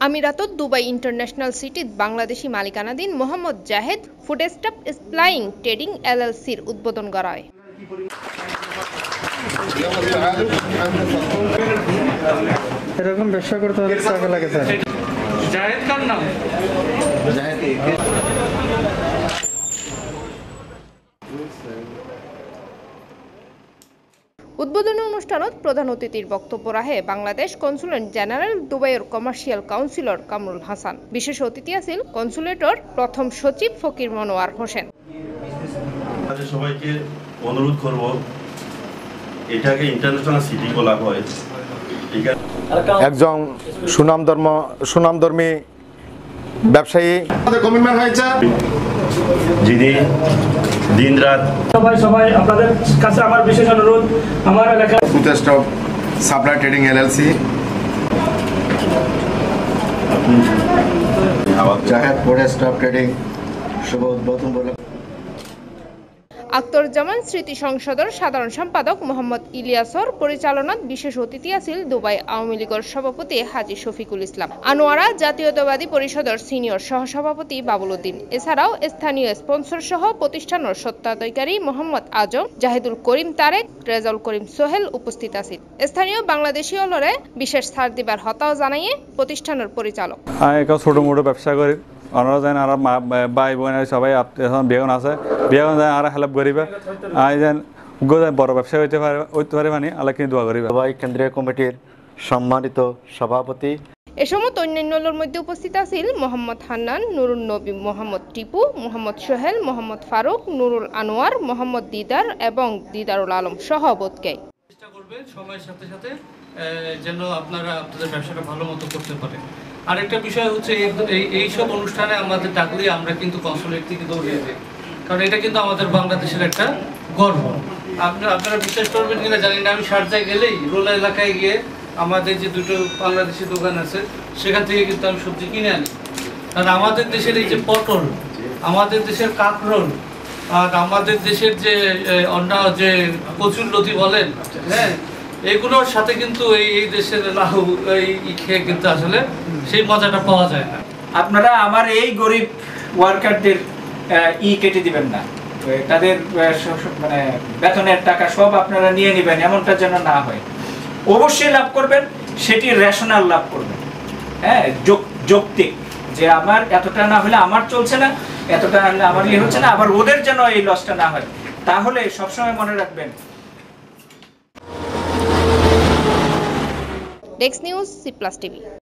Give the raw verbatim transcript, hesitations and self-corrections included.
আমিরাতত Dubai international সিটিত বাংলাদেশি মালিকানাধীন Mohammad Jahed Foodstop supplying trading এলএলসির উদ্বোধন করা হয়। এরকম ব্যবসা করতে হলে টাকা লাগে স্যার। জাহেদ কার নাম? জাহেদ উদ্বোধনী অনুষ্ঠানত প্রধান অতিথির বক্তব্য রাখে বাংলাদেশ কনসুলেট জেনারেল দুবাইয়ের কমার্শিয়াল কাউন্সিলর কামরুল হাসান। বিশেষ অতিথি আছেন কনসুলেটর প্রথম সচিব ফকির মনোয়ার হোসেন। সবাইকে অনুরোধ করব, এটাকে ইন্টারন্যাশনাল সিটি বলা হয়। একজন সুনামধর্ম সুনামধর্মী ব্যবসায়ী কমিটমেন্ট হয়েছে, যিনি দিন রাত সবাই সবাই আপনাদের কাছে আমার বিশেষ অনুরোধ, আমার এলাকা Foodstop supply trading LLC Jahed Foodstop trading শুভ উদ্বোধন বলে আখতারুজ্জামান স্মৃতি সংসদের সাধারণ সম্পাদক মোহাম্মদ ইলিয়াসর পরিচালনাত বিশেষ অতিথি আছেন দুবাই আওয়ামী লীগের সভাপতি হাজী শফিকুল ইসলাম, আনোয়ারা জাতীয়তাবাদী পরিষদের সিনিয়র সহসভাপতি বাবুল উদ্দিন। এছাড়াও স্থানীয় স্পন্সর সহ প্রতিষ্ঠানের স্বত্বাধিকারী মোহাম্মদ আজম, জাহিদুল করিম তারেক, রেজাউল করিম সোহেল উপস্থিত আছেন। স্থানীয় বাংলাদেশি অলরে বিশেষ ছাড় দিবার হতাও জানাইয়ে প্রতিষ্ঠানের পরিচালক। ছোট মোটো ব্যবসা করি, ওনারা যেন আর ভাই বোন সবাই এখন বেগুন আছে, বেগুন যেন আর হেল্প করিবে, আই যেন বড় ব্যবসা হইতে পারে হইতে পারে মানে আল্লাহ কিন্তু দোয়া করিবে। দুবাই কেন্দ্রীয় কমিটির সম্মানিত সভাপতি। এ সময় অন্যান্যদের মধ্যে উপস্থিত আছেন মোহাম্মদ হান্নান, নুরুল নবী, মোহাম্মদ টিপু, মোহাম্মদ সোহেল, মোহাম্মদ ফারুক, নুরুল আনোয়ার, মোহাম্মদ দিদার এবং দিদারুল আলম সহ বোধকে চেষ্টা করবেন সময়ের সাথে সাথে যেন আপনারা আপনাদের ব্যবসাটা ভালো মতো করতে পারেন। আরেকটা বিষয় হচ্ছে এই এইসব অনুষ্ঠানে আমাদের ডাকলে আমরা কিন্তু কনসুলেট থেকে দৌড়িয়ে যাই, কারণ এটা কিন্তু আমাদের বাংলাদেশের একটা গর্ব। আপনারা আপনারা বিশ্বাস করবেন কিনা জানি না, আমি শারজায় গেলেই রোলা এলাকায় গিয়ে আমাদের যে দুটো বাংলাদেশি দোকান আছে সেখান থেকে কিন্তু আমি সবজি কিনে আনি। আর আমাদের দেশের এই যে পটল, আমাদের দেশের কাঁকরোল, আর আমাদের দেশের যে অন্য যে কচুর লতি বলেন, হ্যাঁ, এগুলোর সাথে কিন্তু এই এই দেশের লাউ এই খেয়ে কিন্তু আসলে সেই মজাটা পাওয়া যায় না। আপনারা আমার এই গরিব ওয়ার্কারদের ই কেটে দিবেন না, তাদের মানে বেতনের টাকা সব আপনারা নিয়ে নেবেন, এমনটা যেন না হয়। অবশ্যই লাভ করবেন, সেটি রেশনাল লাভ করবেন, হ্যাঁ, যৌক্তিক, যে আমার এতটা না হলে আমার চলছে না, এতটা না হলে আমার ইয়ে হচ্ছে না, আবার ওদের যেন এই লসটা না হয়। তাহলে সবসময় মনে রাখবেন। Desk news, C plus TV.